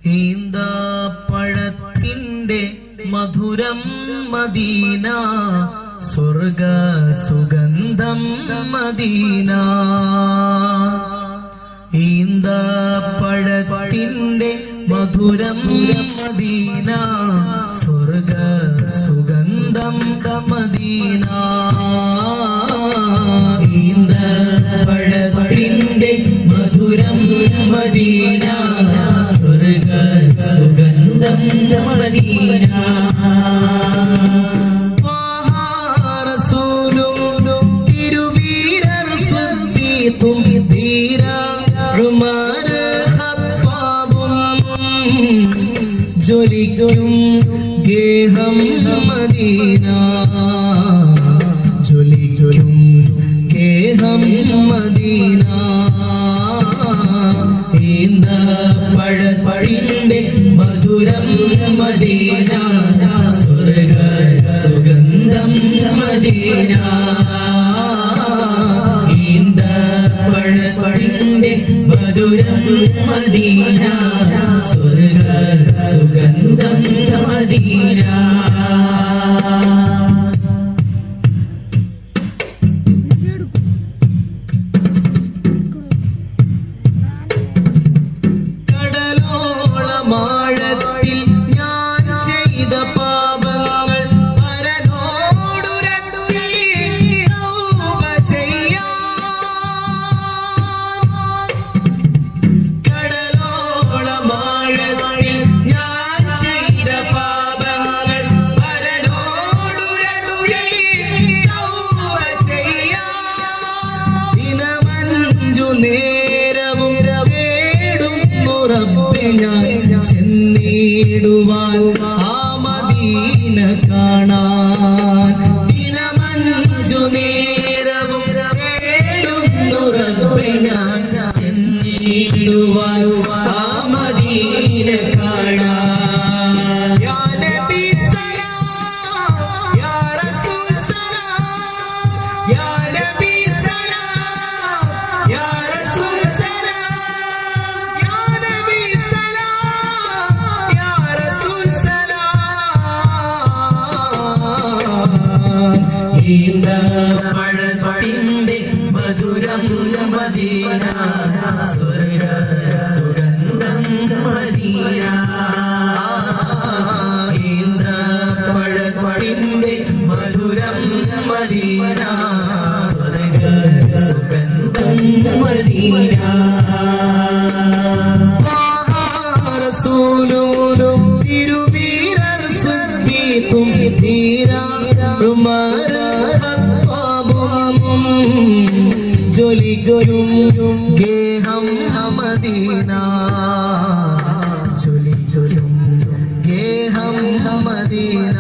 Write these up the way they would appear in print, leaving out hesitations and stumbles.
ഈന്തപ്പഴത്തിന്റെ മധുരം മദീന, സ്വർഗ സുഗന്ധം മദീന. ഈന്തപ്പഴത്തിന്റെ മധുരം മദീന, സ്വർഗ സുഗന്ധം മദീന. ഈന്തപ്പഴത്തിന്റെ മധുരം മദീന, സ്വർഗ സുഗന്ധം മദീന. റസൂലും തിരുവീരർ സുദ്ദീഖും ധീര ഉമർ ഖത്താബും, ജ്വലിക്കും ഗേഹം മദീന, ജ്വലിക്കും ഗേഹം മദീന. ഈന്തപ്പഴത്തിന്റെ മധുരം മദീന, സ്വർഗ സുഗന്ധം മദീന. ഈന്തപ്പഴത്തിന്റെ മധുരം മദീന, സ്വർഗ സുഗന്ധം മദീന. കടലോളമാഴത്തിൽ ഞാൻ ചെയ്ത പാപങ്ങൾ പരനോടുരട്ടി തൗബ ചെയ്യാൻ. കടലോളമാഴത്തിൽ ഞാൻ ചെയ്ത പാപങ്ങൾ പരനോടുരട്ടി തൗബ ചെയ്യാൻ. ദിനമഞ്ചു നേരവും തേടുന്നു റബ്ബേ ഞാൻ, ചെന്നിടുവാൻ ആ മദീന കാണാൻ. ദിനമഞ്ചു നേരവും തേടുന്നു റബ്ബേ ഞാൻ, ചെന്നിടുവാൻ ആ മദീന കാണാൻ. യാ നബി സലാം, യാ റസൂൽ സലാം, യാ നബി സലാം, യാ റസൂൽ സലാം, യാ നബി സലാം, യാ റസൂൽ സലാം. ഈന്തപ്പഴത്തിന്റെ മധുരം മദീന, സ്വർഗ സുഗന്ധം മദീന. ഈന്തപ്പഴത്തിന്റെ മധുരം മദീന, സ്വർഗ സുഗന്ധം മദീന. റസൂലും തിരുവീരർ സുദ്ദീഖും ധീര ഉമർ ഖത്താബും, ജ്വലിക്കും ഗേഹം മദീന, ജ്വലിക്കും ഗേഹം മദീന.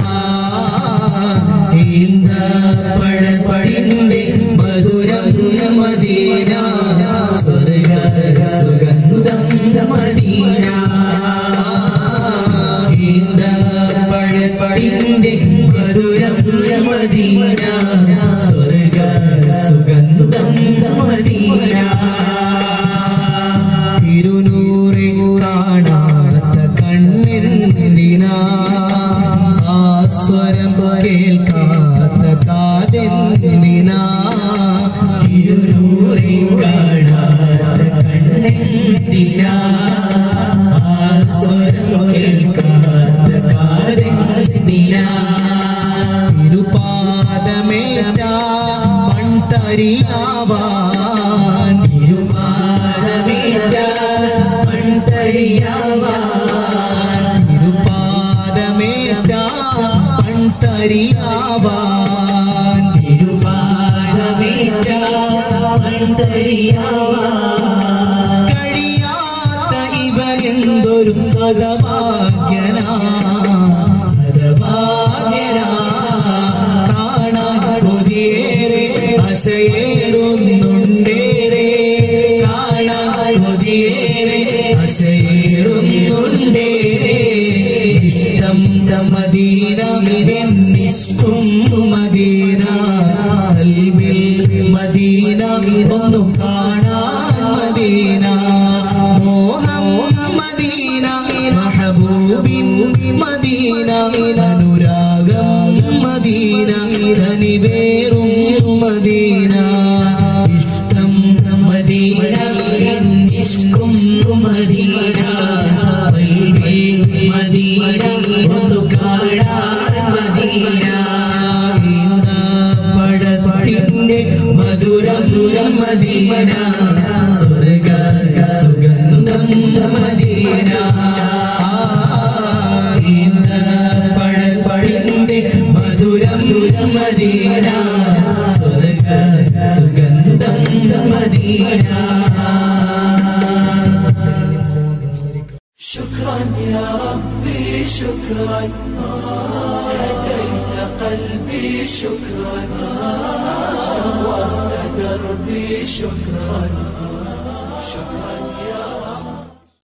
ഈന്തപ്പഴത്തിന്റെ മധുരം മദീന, സ്വർഗ സുഗന്ധം മദീന. ഈന്തപ്പഴത്തിന്റെ മധുരം മദീന, സ്വർഗ സുഗന്ധം മദീന. തിരുനൂറെ കാണാത്ത കണ്ണെന്തിനാ, ആ സ്വരം കേൾക്കാത്ത കാതെന്തിനാ. തിരുനൂറെ കാണാത്ത കണ്ണെന്തിനാ, ആ സ്വരം കേൾക്കാത്ത കാതെന്തിനാ. തിരുപാദമേറ്റ പൺതരിയാവാൻ, തിരുപാദമേറ്റ പൺതരിയാവാൻ, തിരുപാദമേറ്റ പൺതരിയാവാൻ, തിരുപാദമേറ്റ പൺതരിയാവാൻ. കഴിയാത്ത ഇവരെന്തൊരു ഹതഭാഗ്യനാ, ഹതഭാഗ്യനാ. കാണാൻ കൊതിയേറെ ആശയേറുന്നുണ്ടേറെ, കാണാൻ കൊതിയേറെ ആശയേറുന്നുണ്ടേറെ. ഇഷ്ടം മദീന എന്നിഷ്ടം മദീന, ഖൽബിൽ മദീന ഒന്ന് കാണാൻ മദീന, മോഹം മദീന. മഹബൂബിൻ മദീന അനുരാഗം മദീന ധനിവേറും മദീന ഇഷ്ടം മദീന ഇഷ്കും മദീന മദീന ഒത്തുകാടാൻ മദീന പഴത്തിന്റെ മധുരം മദീന സ്വർഗ സുഗന്ധം മദീന പഴത്തിന്റെ മധുരം മദീന സ്വർഗ സുഗന്ധം മദീന شكرا يا ربي شكرا هديت قلبي شكرا نورت دربي شكرا شكرا